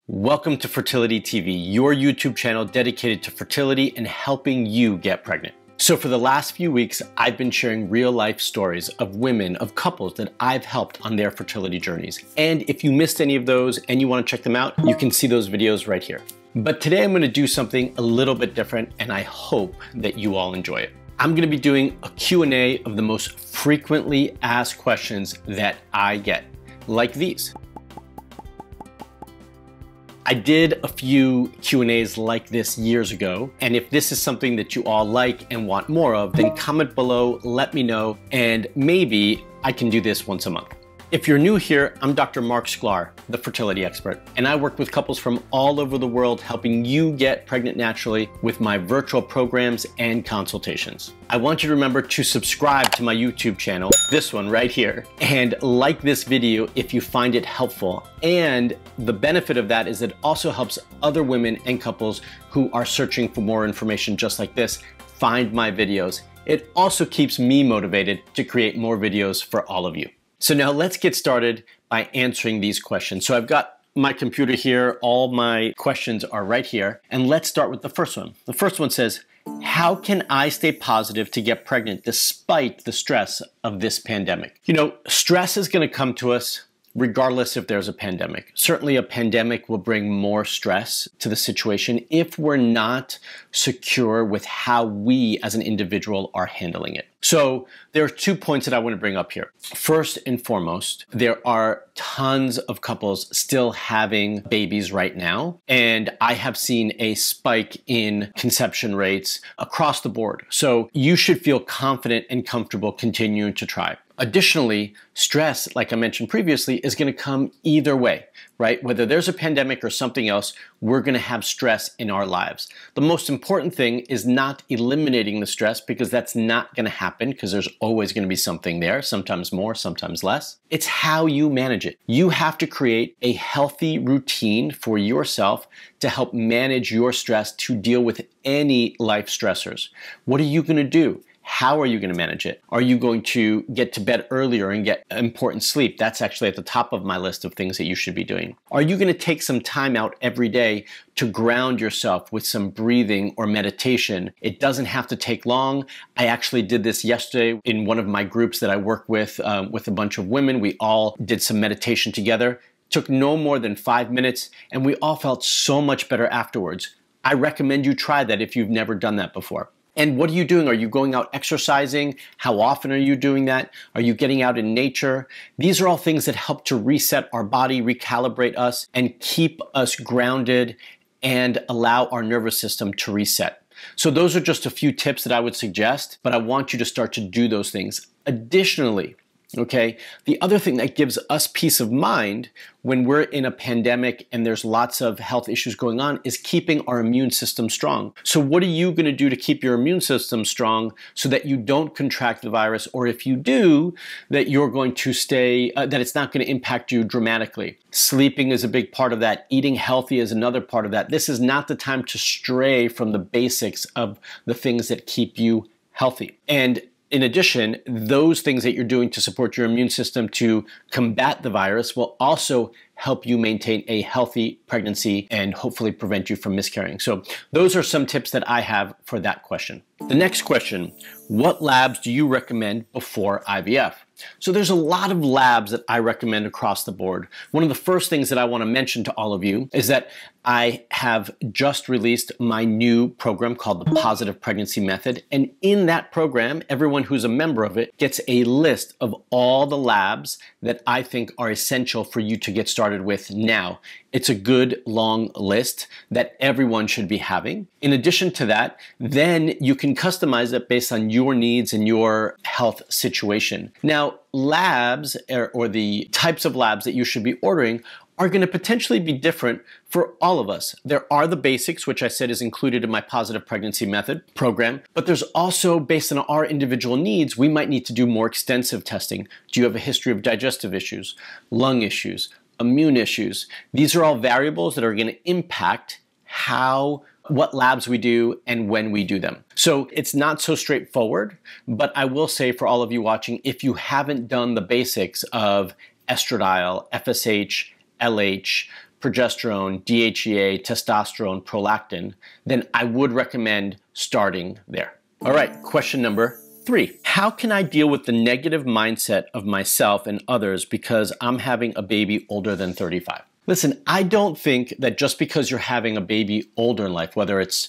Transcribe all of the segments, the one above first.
Welcome to Fertility TV, your YouTube channel dedicated to fertility and helping you get pregnant. So for the last few weeks, I've been sharing real life stories of women, of couples that I've helped on their fertility journeys. And if you missed any of those and you want to check them out, you can see those videos right here. But today I'm going to do something a little bit different, and I hope that you all enjoy it. I'm going to be doing a Q&A of the most frequently asked questions that I get, like these. I did a few Q&As like this years ago, and if this is something that you all like and want more of, then comment below, let me know, and maybe I can do this once a month. If you're new here, I'm Dr. Marc Sklar, the fertility expert, and I work with couples from all over the world helping you get pregnant naturally with my virtual programs and consultations. I want you to remember to subscribe to my YouTube channel, this one right here, and like this video if you find it helpful. And the benefit of that is it also helps other women and couples who are searching for more information just like this find my videos. It also keeps me motivated to create more videos for all of you. So now let's get started by answering these questions. So I've got my computer here, all my questions are right here, and let's start with the first one. The first one says, how can I stay positive to get pregnant despite the stress of this pandemic? You know, stress is going to come to us regardless if there's a pandemic. Certainly a pandemic will bring more stress to the situation if we're not secure with how we as an individual are handling it. So there are 2 points that I want to bring up here. First and foremost, there are tons of couples still having babies right now, and I have seen a spike in conception rates across the board. So you should feel confident and comfortable continuing to try. Additionally, stress, like I mentioned previously, is going to come either way, right? Whether there's a pandemic or something else, we're going to have stress in our lives. The most important thing is not eliminating the stress, because that's not going to happen, because there's always going to be something there, sometimes more, sometimes less. It's how you manage it. You have to create a healthy routine for yourself to help manage your stress, to deal with any life stressors. What are you going to do? How are you going to manage it? Are you going to get to bed earlier and get important sleep? That's actually at the top of my list of things that you should be doing. Are you going to take some time out every day to ground yourself with some breathing or meditation? It doesn't have to take long. I actually did this yesterday in one of my groups that I work with a bunch of women. We all did some meditation together. Took no more than 5 minutes, and we all felt so much better afterwards. I recommend you try that if you've never done that before. And what are you doing? Are you going out exercising? How often are you doing that? Are you getting out in nature? These are all things that help to reset our body, recalibrate us, and keep us grounded and allow our nervous system to reset. So those are just a few tips that I would suggest, but I want you to start to do those things. Additionally, okay, the other thing that gives us peace of mind when we're in a pandemic and there's lots of health issues going on is keeping our immune system strong. So what are you going to do to keep your immune system strong so that you don't contract the virus, or if you do, that you're going to stay, that it's not going to impact you dramatically? Sleeping is a big part of that. Eating healthy is another part of that. This is not the time to stray from the basics of the things that keep you healthy. And in addition, those things that you're doing to support your immune system to combat the virus will also help you maintain a healthy pregnancy and hopefully prevent you from miscarrying. So those are some tips that I have for that question. The next question, what labs do you recommend before IVF? So there's a lot of labs that I recommend across the board. One of the first things that I want to mention to all of you is that I have just released my new program called the Positive Pregnancy Method. And in that program, everyone who's a member of it gets a list of all the labs that I think are essential for you to get started with now. It's a good long list that everyone should be having. In addition to that, then you can customize it based on your needs and your health situation. Now, labs or the types of labs that you should be ordering are going to potentially be different for all of us. There are the basics, which I said is included in my Positive Pregnancy Method program, but there's also, based on our individual needs, we might need to do more extensive testing. Do you have a history of digestive issues, lung issues, immune issues? These are all variables that are going to impact what labs we do and when we do them. So it's not so straightforward, but I will say for all of you watching, if you haven't done the basics of estradiol, FSH, LH, progesterone, DHEA, testosterone, prolactin, then I would recommend starting there. All right, question number 3. How can I deal with the negative mindset of myself and others because I'm having a baby older than 35? Listen, I don't think that just because you're having a baby older in life, whether it's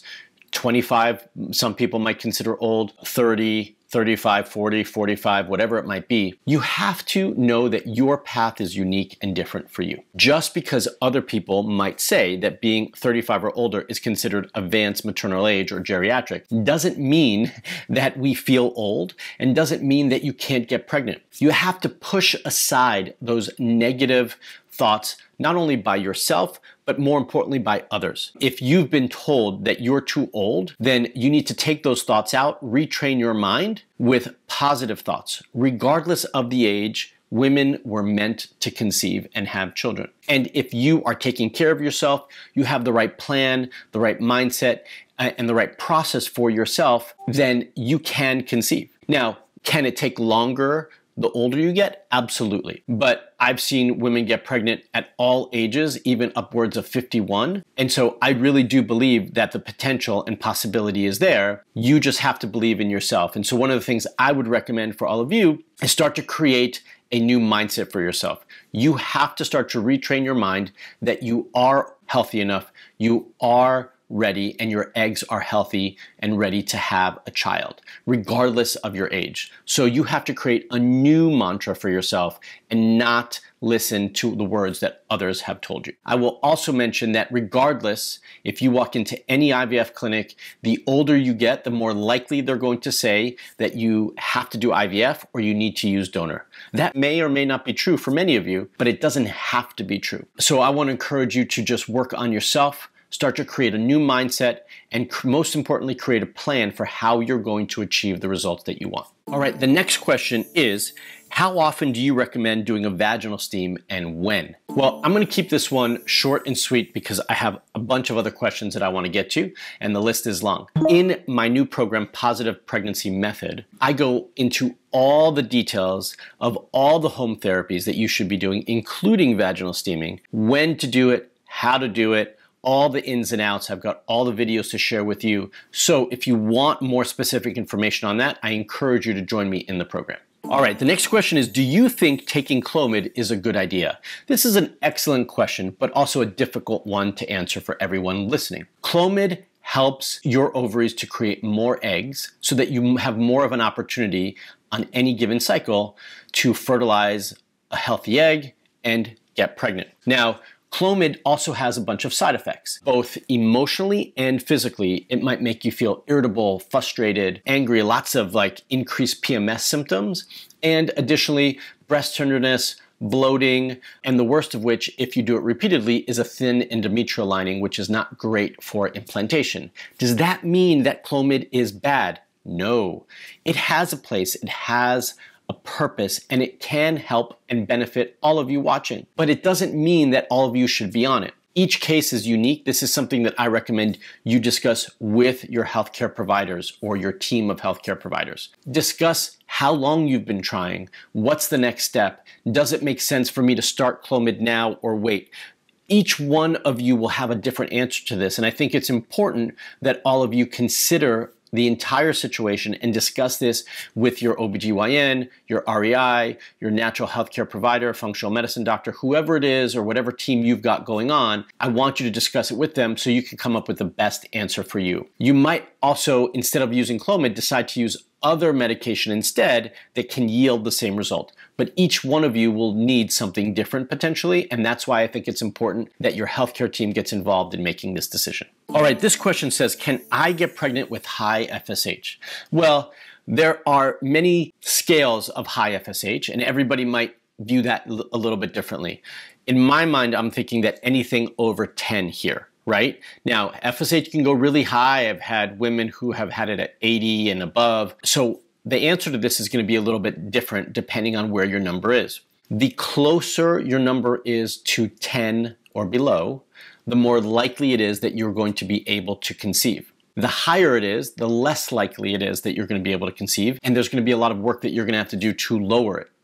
25, some people might consider old, 30, 35, 40, 45, whatever it might be, you have to know that your path is unique and different for you. Just because other people might say that being 35 or older is considered advanced maternal age or geriatric doesn't mean that we feel old and doesn't mean that you can't get pregnant. You have to push aside those negative thoughts, not only by yourself, but more importantly by others. If you've been told that you're too old, then you need to take those thoughts out, retrain your mind with positive thoughts. Regardless of the age, women were meant to conceive and have children. And if you are taking care of yourself, you have the right plan, the right mindset, and the right process for yourself, then you can conceive. Now, can it take longer the older you get? Absolutely. But I've seen women get pregnant at all ages, even upwards of 51. And so I really do believe that the potential and possibility is there. You just have to believe in yourself. And so one of the things I would recommend for all of you is start to create a new mindset for yourself. You have to start to retrain your mind that you are healthy enough, you are ready, and your eggs are healthy and ready to have a child, regardless of your age. So you have to create a new mantra for yourself and not listen to the words that others have told you. I will also mention that regardless, if you walk into any IVF clinic, the older you get, the more likely they're going to say that you have to do IVF or you need to use donor. That may or may not be true for many of you, but it doesn't have to be true. So I want to encourage you to just work on yourself, start to create a new mindset, and most importantly, create a plan for how you're going to achieve the results that you want. All right, the next question is, how often do you recommend doing a vaginal steam and when? Well, I'm gonna keep this one short and sweet because I have a bunch of other questions that I wanna get to, and the list is long. In my new program, Positive Pregnancy Method, I go into all the details of all the home therapies that you should be doing, including vaginal steaming, when to do it, how to do it, all the ins and outs. I've got all the videos to share with you. So if you want more specific information on that, I encourage you to join me in the program. All right, the next question is, do you think taking Clomid is a good idea? This is an excellent question, but also a difficult one to answer for everyone listening. Clomid helps your ovaries to create more eggs so that you have more of an opportunity on any given cycle to fertilize a healthy egg and get pregnant. Now, Clomid also has a bunch of side effects, both emotionally and physically. It might make you feel irritable, frustrated, angry, lots of increased PMS symptoms, and additionally, breast tenderness, bloating, and the worst of which, if you do it repeatedly, is a thin endometrial lining, which is not great for implantation. Does that mean that Clomid is bad? No. It has a place. It has a purpose, and it can help and benefit all of you watching. But it doesn't mean that all of you should be on it. Each case is unique. This is something that I recommend you discuss with your healthcare providers or your team of healthcare providers. Discuss how long you've been trying. What's the next step? Does it make sense for me to start Clomid now or wait? Each one of you will have a different answer to this, and I think it's important that all of you consider the entire situation and discuss this with your OBGYN, your REI, your natural healthcare provider, functional medicine doctor, whoever it is or whatever team you've got going on. I want you to discuss it with them so you can come up with the best answer for you. You might also, instead of using Clomid, decide to use other medication instead that can yield the same result. But each one of you will need something different potentially, and that's why I think it's important that your healthcare team gets involved in making this decision. All right, this question says, can I get pregnant with high FSH? Well, there are many scales of high FSH, and everybody might view that a little bit differently. In my mind, I'm thinking that anything over 10 here. Right? Now, FSH can go really high. I've had women who have had it at 80 and above. So the answer to this is going to be a little bit different depending on where your number is. The closer your number is to 10 or below, the more likely it is that you're going to be able to conceive. The higher it is, the less likely it is that you're going to be able to conceive, and there's going to be a lot of work that you're going to have to do to lower it.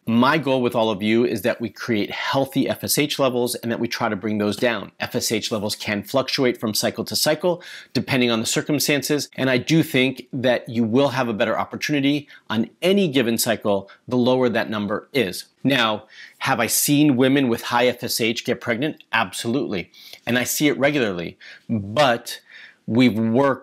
My goal with all of you is that we create healthy FSH levels and that we try to bring those down. FSH levels can fluctuate from cycle to cycle depending on the circumstances, and I do think that you will have a better opportunity on any given cycle the lower that number is. Now, have I seen women with high FSH get pregnant? Absolutely, and I see it regularly, but we've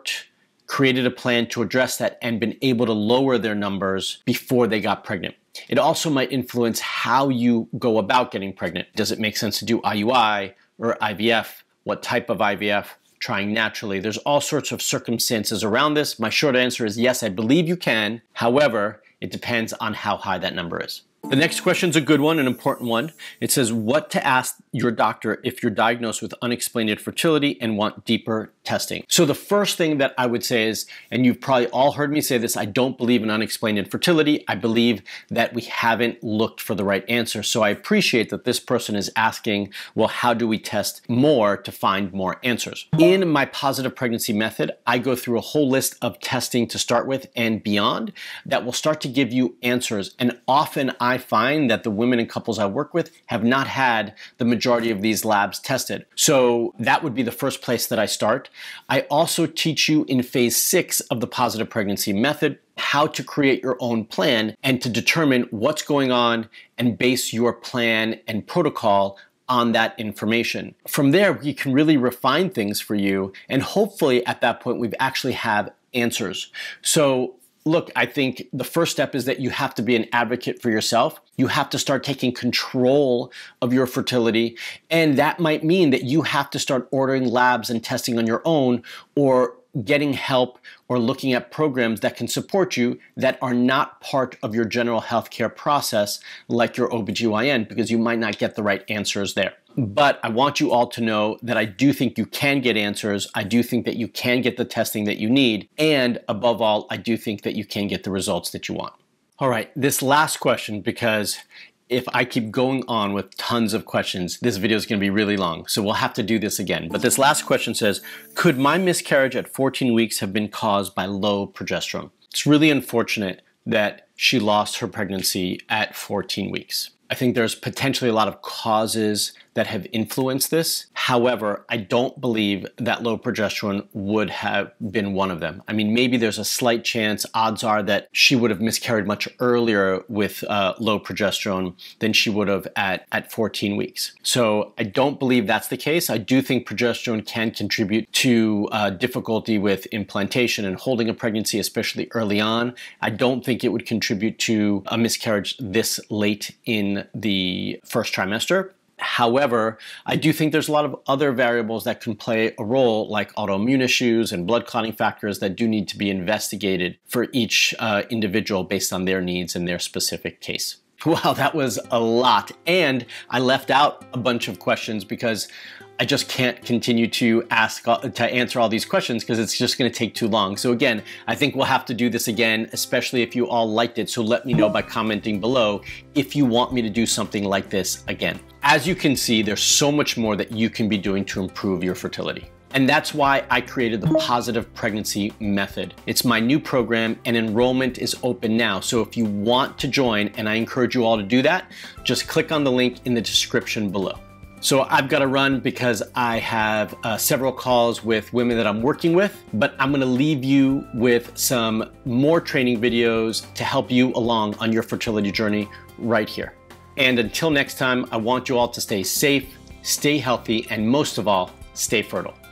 created a plan to address that and been able to lower their numbers before they got pregnant. It also might influence how you go about getting pregnant. Does it make sense to do IUI or IVF? What type of IVF? Trying naturally. There's all sorts of circumstances around this. My short answer is yes, I believe you can. However, it depends on how high that number is. The next question is a good one, an important one. It says what to ask your doctor if you're diagnosed with unexplained infertility and want deeper testing. So the first thing that I would say is, and you've probably all heard me say this, I don't believe in unexplained infertility. I believe that we haven't looked for the right answer. So I appreciate that this person is asking, well, how do we test more to find more answers? In my positive pregnancy method, I go through a whole list of testing to start with and beyond that will start to give you answers. And often I find that the women and couples I work with have not had the majority of these labs tested. So that would be the first place that I start. I also teach you in phase 6 of the positive pregnancy method how to create your own plan and to determine what's going on and base your plan and protocol on that information. From there, we can really refine things for you, and hopefully at that point we've actually have answers. So look, I think the first step is that you have to be an advocate for yourself. You have to start taking control of your fertility, and that might mean that you have to start ordering labs and testing on your own, or getting help or looking at programs that can support you that are not part of your general healthcare process like your OBGYN, because you might not get the right answers there. But I want you all to know that I do think you can get answers. I do think that you can get the testing that you need. And above all, I do think that you can get the results that you want. All right, this last question, because if I keep going on with tons of questions, this video is going to be really long, so we'll have to do this again. But this last question says, could my miscarriage at 14 weeks have been caused by low progesterone? It's really unfortunate that she lost her pregnancy at 14 weeks. I think there's potentially a lot of causes that have influenced this. However, I don't believe that low progesterone would have been one of them. I mean, maybe there's a slight chance, odds are that she would have miscarried much earlier with low progesterone than she would have at 14 weeks. So I don't believe that's the case. I do think progesterone can contribute to difficulty with implantation and holding a pregnancy, especially early on. I don't think it would contribute to a miscarriage this late in the first trimester. However, I do think there's a lot of other variables that can play a role, like autoimmune issues and blood clotting factors that do need to be investigated for each individual based on their needs and their specific case. Wow, that was a lot. And I left out a bunch of questions because I just can't continue to answer all these questions because it's just going to take too long. So again, I think we'll have to do this again, especially if you all liked it. So let me know by commenting below if you want me to do something like this again. As you can see, there's so much more that you can be doing to improve your fertility. And that's why I created the Positive Pregnancy Method. It's my new program and enrollment is open now. So if you want to join, and I encourage you all to do that, just click on the link in the description below. So I've got to run because I have several calls with women that I'm working with, but I'm going to leave you with some more training videos to help you along on your fertility journey right here. And until next time, I want you all to stay safe, stay healthy, and most of all, stay fertile.